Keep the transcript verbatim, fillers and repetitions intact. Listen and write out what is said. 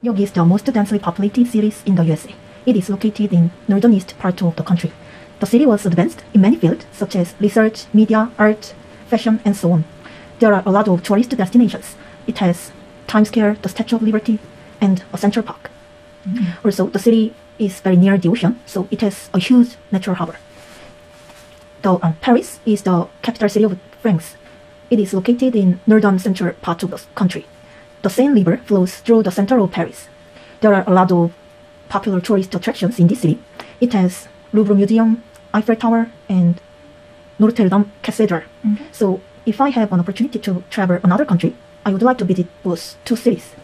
York is the most densely populated city in the U S A. It is located in northeast part of the country. The city was advanced in many fields such as research, media, art, fashion, and so on. There are a lot of tourist destinations. It has Times Square, the Statue of Liberty, and a Central Park. Mm-hmm. Also, the city is very near the ocean, so it has a huge natural harbor. The, um, Paris is the capital city of France. It is located in northern central part of the country. The Seine River flows through the center of Paris. There are a lot of popular tourist attractions in this city. It has Louvre Museum, Eiffel Tower, and Notre Dame Cathedral. Mm-hmm. So if I have an opportunity to travel another country, I would like to visit those two cities.